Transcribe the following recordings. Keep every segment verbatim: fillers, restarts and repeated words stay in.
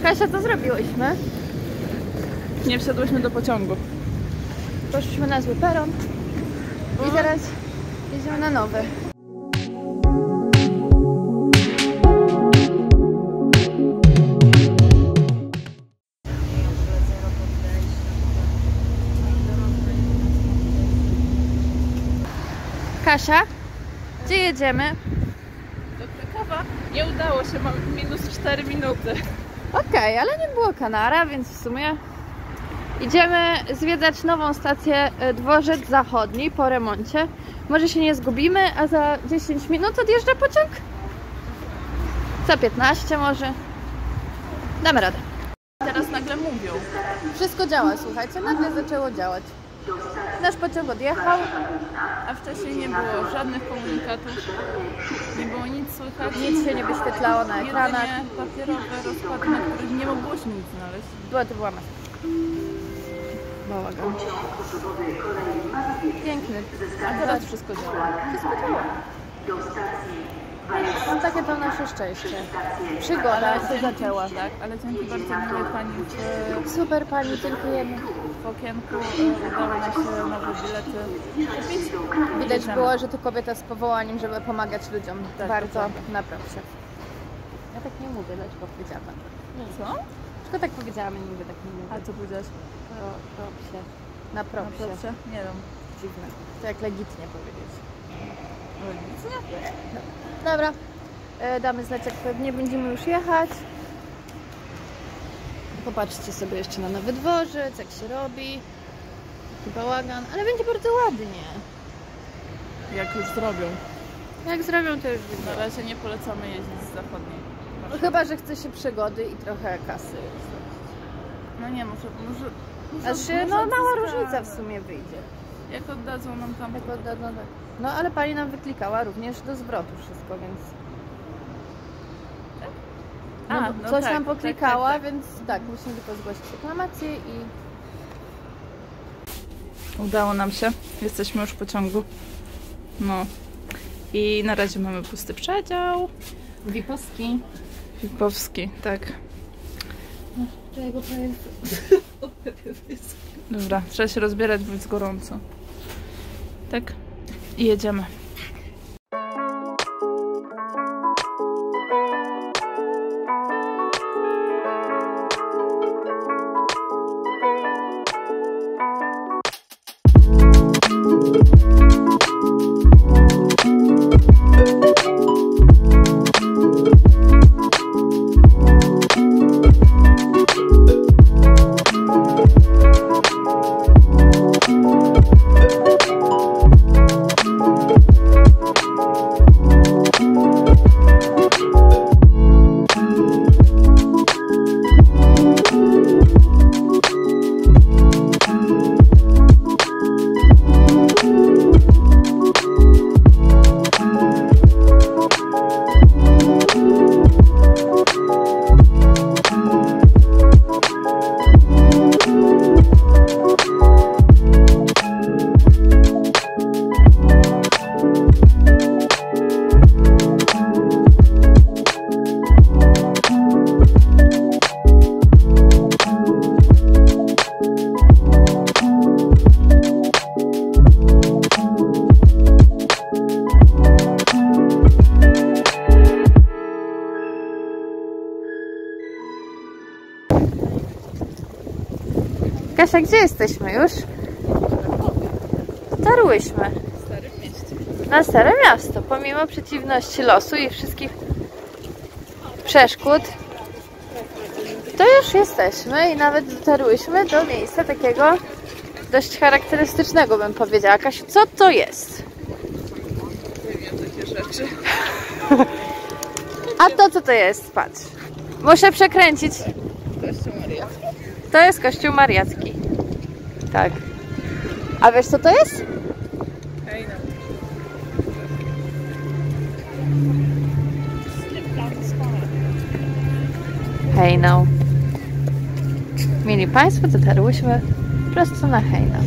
Kasia, co zrobiłyśmy? Nie wsiadłyśmy do pociągu. Poszliśmy na zły peron i zaraz jedziemy na nowy. Kasia, gdzie jedziemy? Do Krakowa. Nie udało się, mam minus cztery minuty. Okej, okay, ale nie było Kanara, więc w sumie idziemy zwiedzać nową stację Dworzec Zachodni po remoncie. Może się nie zgubimy, a za dziesięć minut odjeżdża pociąg? Za piętnaście może. Damy radę. Teraz nagle mówią. Wszystko działa, słuchajcie, nagle zaczęło działać. Nasz pociąg odjechał. A wcześniej nie było żadnych komunikatów. Nie było nic słychać. Nic się nie wyświetlało na ekranach. Jedynie papierowe rozkłady, na których nie mogłyśmy nic znaleźć. Była to była masa. Bałagan. Piękny. A teraz wszystko działa. Wszystko działa. No, takie to nasze szczęście. Przygoda się zaczęła. Tak, ale dzięki bardzo miłej pani w, Super pani, dziękujemy. w okienku e, udało nam się nowe bilety kupić. Widać było, że to kobieta z powołaniem, żeby pomagać ludziom. Tak, bardzo tak. naprawdę. Ja tak nie mówię, dlaczego powiedziałam. Co? Tylko tak powiedziałam, nie mówię, tak nie mówię. A co powiedziałaś? Pro, propsie. Na propsie. Na propsie? Nie wiem. Dziwne. To jak legitnie powiedzieć. Legitnie? Dobra. E, damy znać, jak pewnie będziemy już jechać. Popatrzcie sobie jeszcze na nowy dworzec, jak się robi. Taki bałagan, ale będzie bardzo ładnie. Jak już zrobią. Jak zrobią, to już będzie. Na razie nie polecamy jeździć z zachodniej. No, chyba że chce się przygody i trochę kasy. No nie, może... może, może Aż się, no mała różnica w sumie wyjdzie. Jak oddadzą nam tam... Jak oddadzą, tak. No ale pani nam wyklikała również do zwrotu wszystko, więc... No, A, no coś tak, nam poklikała, tak, tak, tak. więc tak, musimy tylko zgłosić reklamację i... Udało nam się. Jesteśmy już w pociągu. No. I na razie mamy pusty przedział. Wipowski. Wipowski, tak. Czego to jest? Dobra, trzeba się rozbierać, bo jest gorąco. Tak. I jedziemy. Kasia, gdzie jesteśmy już? Dotarłyśmy. Na Stare Miasto. Pomimo przeciwności losu i wszystkich przeszkód, to już jesteśmy i nawet dotarłyśmy do miejsca takiego dość charakterystycznego, bym powiedziała. Kasiu, co to jest? Nie wiem takie rzeczy. A to co to jest? Patrz. Muszę przekręcić. Kościół Mariacki. To jest Kościół Mariacki. Tak. A wiesz co to jest? Hej, no. Hejnał. Mieli Państwo, dotarłyśmy prosto na Hejnał.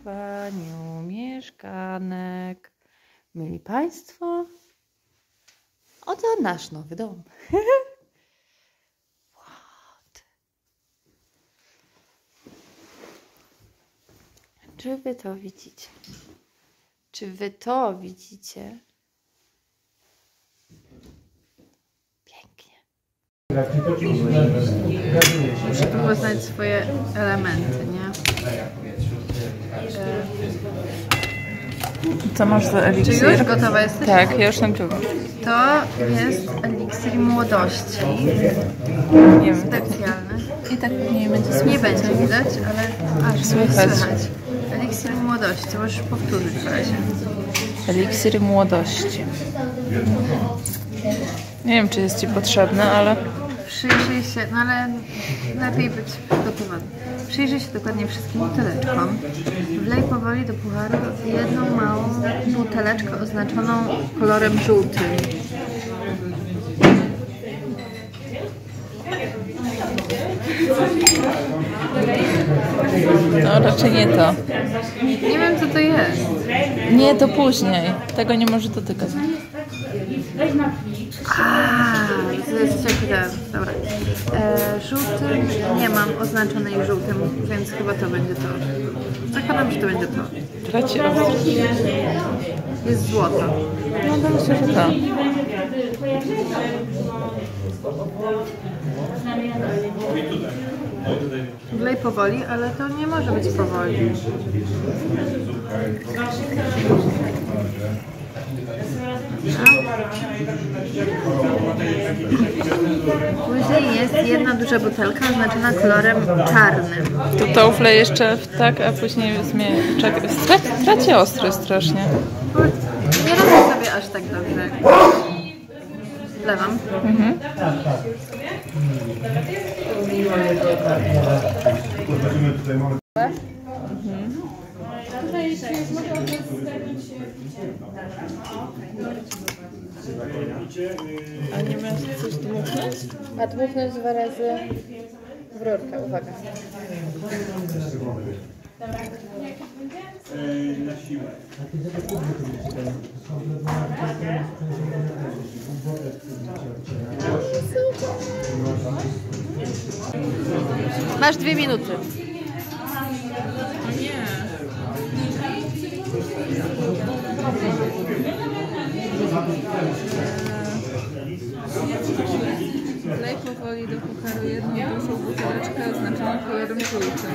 budowaniu mieszkanek. Mieli Państwo, oto nasz nowy dom. What? Czy Wy to widzicie? Czy Wy to widzicie? Pięknie. Muszę tu poznać swoje elementy, nie? Co masz za eliksir? Czy już gotowa jesteś? Tak, ja już nagrywam. To jest eliksir młodości. Nie wiem. Specjalny. I tak pewnie będzie słychać. Nie będzie widać, ale aż Słychać. słychać. Eliksir młodości. Możesz powtórzyć w razie. Eliksir młodości. Nie wiem, czy jest Ci potrzebny, ale... Przyjrzyj się, no ale lepiej być przygotowany. Przyjrzyj się dokładnie wszystkim buteleczkom. Wlej powoli do pucharu jedną małą buteleczkę oznaczoną kolorem żółtym. No, raczej nie to. Nie wiem, co to jest. Nie, to później. Tego nie może dotykać. A, to jest ciekawe. Dobra. E, żółtym nie mam oznaczonej żółtym, więc chyba to będzie to. Zakładam, że to będzie to. Traci ostrość. Jest złoto. No to myślę, że to. Wlej powoli, ale to nie może być powoli. Później jest jedna duża butelka oznaczona kolorem czarnym. To to wlej jeszcze w tak, a później zmienię. Czekaj, straci, traci ostrość strasznie. Nie robię sobie aż tak dobrze. Wlewam. Mhm. A nie masz coś dmuchnąć? A dmuchnąć dwa razy w rurkę. Uwaga. Masz dwie minuty. Wlej powoli do pucharu jedną dużą buteleczkę oznaczoną kolorem żółtym.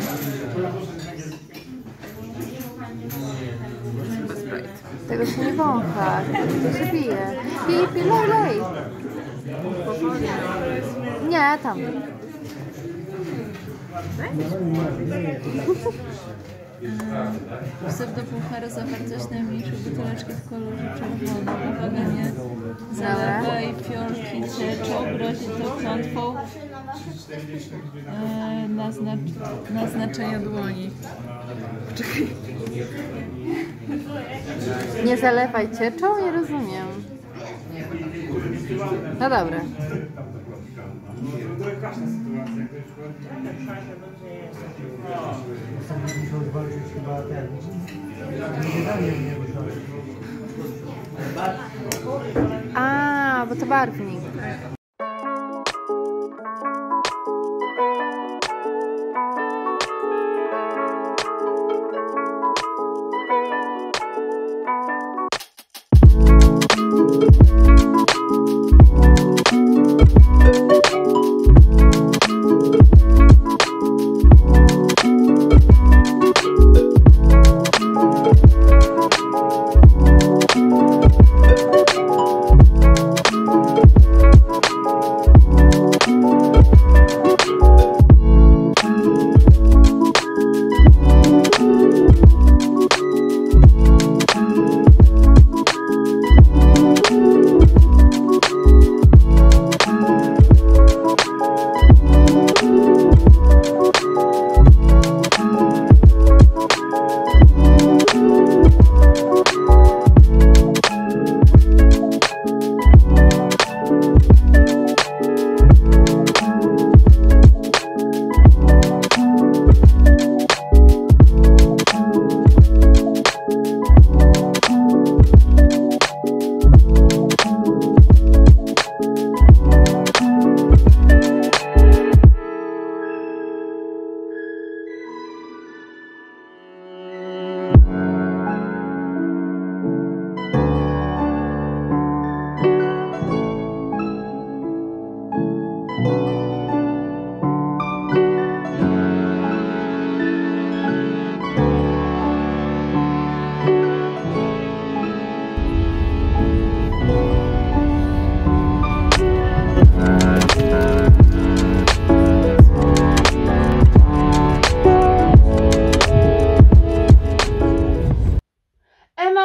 Tego się nie wącha, to się pije. Pij, pij, lej, lej. Nie, tam. Wsyp do pucharu zawartość najmniejszą buteleczkę w kolorze czerwonym. Uwaga, nie zalewaj fiolki cieczą, grozi to klątwą e, naznacz, naznaczenia dłoni. Czekaj. Nie zalewaj cieczą? Nie rozumiem. No dobra. A, bo to barwnik.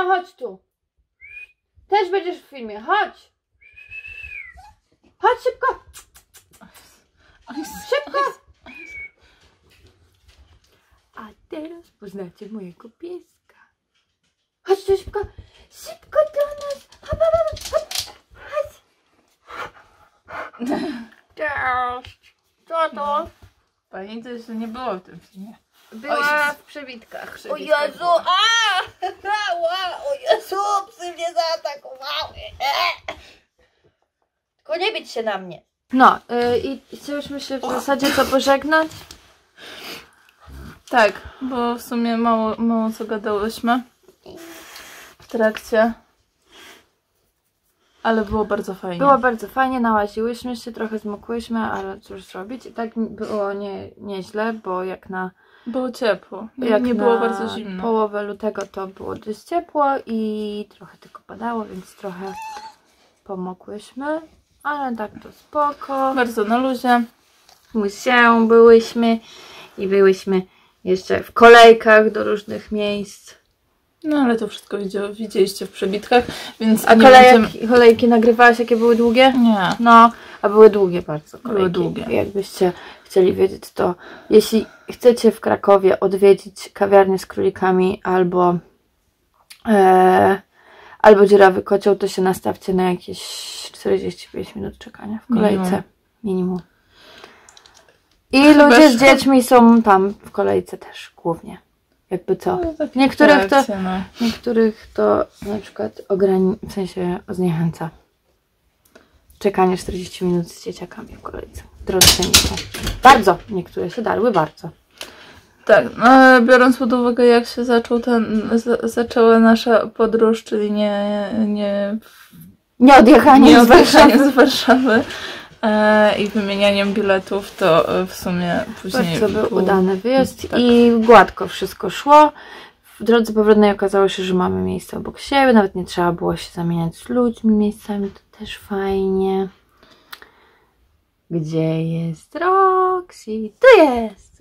chodź tu. Też będziesz w filmie, chodź. Chodź szybko. Szybko. A teraz poznacie mojego pieska. Chodź tu szybko. Szybko do nas. Hop, hop, hop, chodź. Cześć. Co to? Pamiętaj, że nie było w tym filmie. Była w przebitkach. O Jezu! A! O Jezu! Psy mnie zaatakowały! Tylko nie bić się na mnie. No yy, i chcieliśmy się w zasadzie co pożegnać? Tak, bo w sumie mało, mało co gadałyśmy w trakcie. Ale było bardzo fajnie. Było bardzo fajnie, nałaziłyśmy się, trochę zmokłyśmy, ale cóż zrobić. I tak było nie, nieźle, bo jak na... Było ciepło, nie, jak nie na było bardzo zimno. połowę lutego to było dość ciepło i trochę tylko padało, więc trochę pomokłyśmy. Ale tak to spoko. Bardzo na luzie. W muzeum byłyśmy i byłyśmy jeszcze w kolejkach do różnych miejsc. No ale to wszystko widzieliście w przebitkach, więc A nie kolejki, będziemy... kolejki nagrywałaś, jakie były długie? Nie. No, a były długie bardzo kolejki. Były długie. Jakbyście chcieli wiedzieć, to jeśli chcecie w Krakowie odwiedzić kawiarnię z królikami albo e, albo dziurawy kocioł, to się nastawcie na jakieś czterdzieści pięć minut czekania w kolejce. Minimum. Minimum. I Chyba ludzie z dziećmi są tam w kolejce też głównie. Jakby co? No, niektórych, to, no. niektórych to na przykład ograni w sensie zniechęca. Czekanie czterdzieści minut z dzieciakami w kolejce. Drodzy Państwo. Bardzo. Niektóre się darły bardzo. Tak, no, biorąc pod uwagę jak się zaczął ten, z, zaczęła nasza podróż, czyli nie, nie, nie odjechanie, nie z, Warszawy. z Warszawy e, i wymienianiem biletów, to w sumie później bardzo był był udany wyjazd tak. i gładko wszystko szło. W drodze powrotnej okazało się, że mamy miejsce obok siebie, nawet nie trzeba było się zamieniać z ludźmi miejscami, to też fajnie. Gdzie jest Roxy? Tu jest!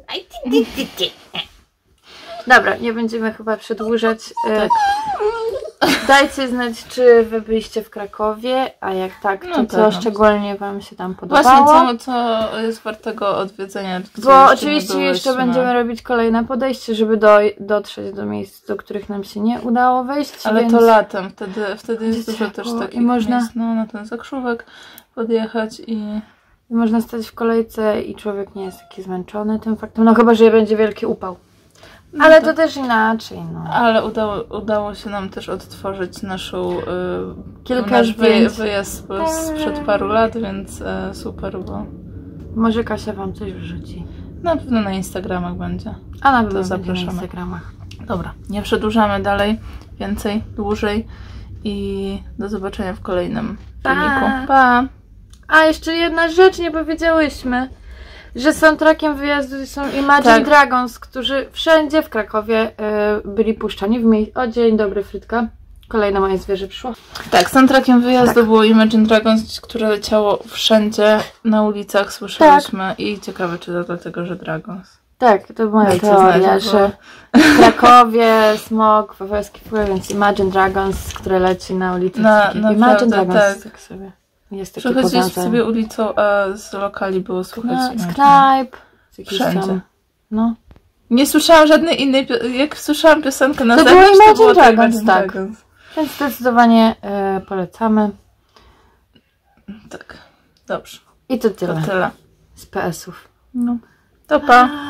Dobra, nie będziemy chyba przedłużać. Tak. Dajcie znać, czy wy byliście w Krakowie, a jak tak, to no co tak, szczególnie wam się tam podobało. Właśnie, co, co jest wartego odwiedzenia. Bo oczywiście jeszcze będziemy robić kolejne podejście, żeby do, dotrzeć do miejsc, do których nam się nie udało wejść. Ale więc... to latem, wtedy, wtedy jest Ciepło. dużo też takich I można... miejsc, no, na ten zakrzówek podjechać i... I można stać w kolejce i człowiek nie jest taki zmęczony tym faktem, no chyba, że będzie wielki upał. No ale to... to też inaczej, no. Ale udało, udało się nam też odtworzyć naszą yy, Kilka nasz zdjęć. wyjazd sprzed paru lat, więc yy, super było. Może Kasia wam coś wrzuci. Na pewno na Instagramach będzie. A na pewno to zapraszamy. Na Instagramach. Dobra, nie przedłużamy dalej, więcej, dłużej i do zobaczenia w kolejnym filmiku. Pa! A jeszcze jedna rzecz nie powiedziałyśmy, że soundtrackiem wyjazdu są Imagine tak. Dragons, którzy wszędzie w Krakowie y, byli puszczani w miejscu. O, dzień dobry, Frytka. Kolejne moje zwierzę przyszło. Tak, soundtrackiem wyjazdu tak. było Imagine Dragons, które leciało wszędzie na ulicach, słyszeliśmy tak. i ciekawe, czy to dlatego, że Dragons. Tak, to moja Dajcie teoria, znać, że w Krakowie smog, wawelski wpływ, więc Imagine Dragons, które leci na ulicach. Na, na Imagine Dragons, tak. tak sobie. Jest taki Przechodzić sobie ulicą, a z lokali było słuchać. Kna z knajp. Wszędzie. Tam. No. Nie słyszałam żadnej innej, jak słyszałam piosenkę na to zewnątrz, było to było Dragons, Imagine tak. Dragons. Więc zdecydowanie y, polecamy. Tak, dobrze. I to tyle. To tyle. Z P S ów. No. To pa.